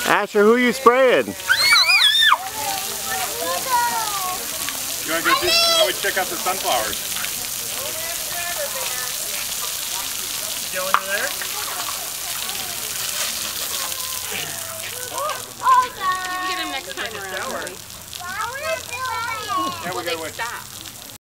Asher, who are you spraying? You want to go why don't we check out the sunflowers? Go into there? You can get him next time around. Yeah, we gotta wait. Stop.